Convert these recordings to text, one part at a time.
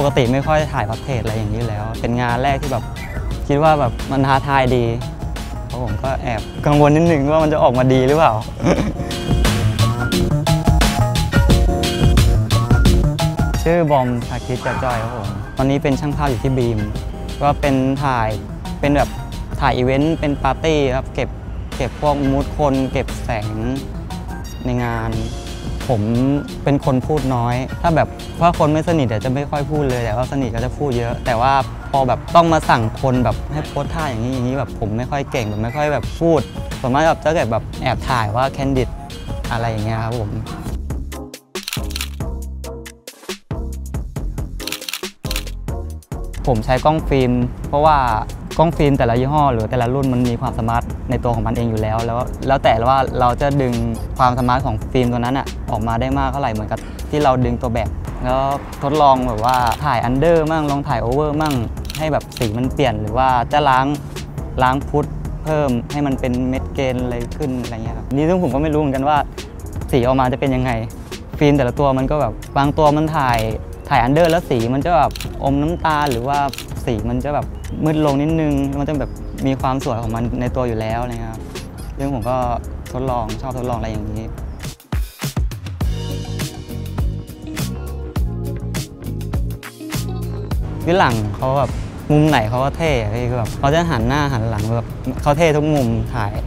กติไม่ค่อยถ่ายพอร์เทรตอะไรอย่างนี้แล้วเป็นงานแรกที่แบบคิดว่าแบบมันท้าทายดีเพราะผมก็แอบกังวลนิดนึงว่ามันจะออกมาดีหรือเปล่า ชื่อบอมชาคิดจอยครับผมตอนนี้เป็นช่างภาพอยู่ที่บีมก็เป็นแบบถ่ายอีเวนต์เป็นปาร์ตี้ครับเก็บพวกมูดคนเก็บแสงในงานผมเป็นคนพูดน้อยถ้าแบบว่าคนไม่สนิทจะไม่ค่อยพูดเลยแต่ว่าสนิทก็จะพูดเยอะแต่ว่าพอแบบต้องมาสั่งคนแบบให้โพสท่าอย่างนี้แบบผมไม่ค่อยเก่งแบบไม่ค่อยแบบพูดส่วนมากแบบจะเกิดแบบแอบถ่ายว่าแคนดิดอะไรอย่างเงี้ยครับผมใช้กล้องฟิล์มเพราะว่ากล้องฟิล์มแต่ละยี่ห้อหรือแต่ละรุ่นมันมีความสมาร์ทในตัวของมันเองอยู่แล้วแต่ว่าเราจะดึงความสมาร์ทของฟิล์มตัวนั้นออกมาได้มากเท่าไหร่เหมือนกับที่เราดึงตัวแบบแล้วทดลองแบบว่าถ่ายอันเดอร์มั่งลองถ่ายโอเวอร์มั่งให้แบบสีมันเปลี่ยนหรือว่าจะล้างพุทเพิ่มให้มันเป็นเม็ดเกนอะไรขึ้นอะไรเงี้ยครับนี่ซึ่งผมก็ไม่รู้เหมือนกันว่าสีออกมาจะเป็นยังไงฟิล์มแต่ละตัวมันก็แบบบางตัวมันถ่ายอันเดอร์แล้วสีมันจะแบบอมน้ำตาลหรือว่าสีมันจะแบบมืดลงนิดนึงมันจะแบบมีความสวยของมันในตัวอยู่แล้วนะครับซึ่งผมก็ชอบทดลองอะไรอย่างนี้พี่หลังเขาแบบมุมไหนเขาก็เท่คือแบบเขาจะหันหน้าหันหลังแบบเขาเท่ทุกมุมถ่าย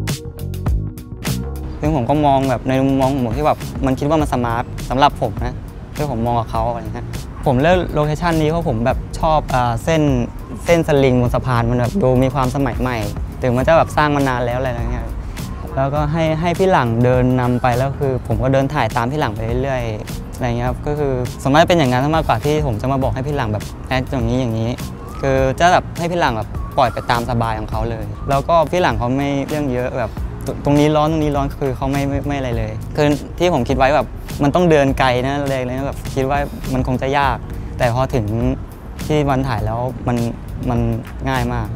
ซึ่งผมก็มองแบบในมุมมองผมที่แบบมันคิดว่ามันสมาร์ทสำหรับผมนะที่ผมมองกับเขาอะไรเงี้ยผมเลือกโลเคชันนี้เพราะผมแบบชอบเส้นสลิงบนสะพานมันแบบดูมีความสมัยใหม่ถึงมันจะแบบสร้างมานานแล้วอะไรเงี้ยแล้วก็ให้พี่หลังเดินนำไปแล้วคือผมก็เดินถ่ายตามพี่หลังไปเรื่อยๆอะไรเงี้ยครับก็คือสมมติเป็นอย่างนั้นมากกว่าที่ผมจะมาบอกให้พี่หลังแบบแอคอย่างนี้คือจะแบบให้พี่หลังแบบปล่อยไปตามสบายของเขาเลยแล้วก็พี่หลังเขาไม่เรื่องเยอะแบบตรงนี้ร้อนคือเขาไม่อะไรเลยคือที่ผมคิดไว้แบบมันต้องเดินไกลนะเลยแบบคิดว่ามันคงจะยากแต่พอถึงที่วันถ่ายแล้วมันง่ายมาก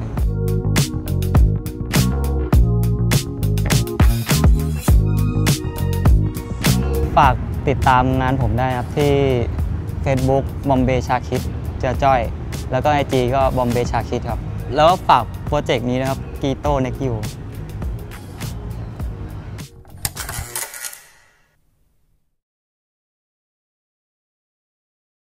ฝากติดตามงานผมได้ครับที่ Facebook บอมเบย์ชาคิดจ้อยแล้วก็ IG ก็บอมเบย์ชาคิดครับแล้วก็ฝากโปรเจกต์นี้นะครับกีโต้เน็กยู